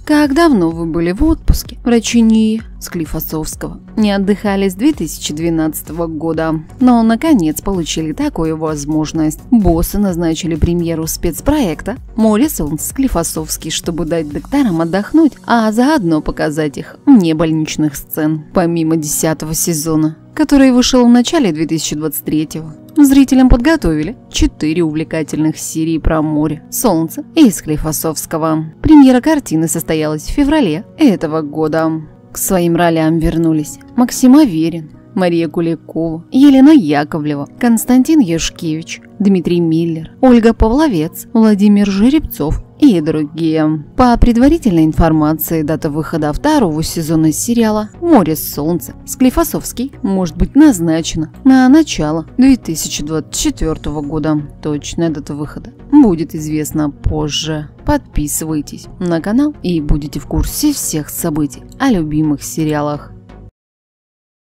Как давно вы были в отпуске? Врачи НИИ Склифосовского не отдыхали с 2012 года, но наконец получили такую возможность. Боссы назначили премьеру спецпроекта «Море солнца Склифосовский», чтобы дать докторам отдохнуть, а заодно показать их вне больничных сцен. Помимо 10-го сезона, который вышел в начале 2023-го, зрителям подготовили 4 увлекательных серии про море, солнце и Склифосовского. Премьера картины состоялась в феврале этого года. К своим ролям вернулись Максим Аверин, Мария Куликова, Елена Яковлева, Константин Яшкевич, Дмитрий Миллер, Ольга Павловец, Владимир Жеребцов и другие. По предварительной информации, дата выхода 2-го сезона сериала «Море солнца» Склифосовский может быть назначена на начало 2024 года. Точная дата выхода будет известна позже. Подписывайтесь на канал и будете в курсе всех событий о любимых сериалах.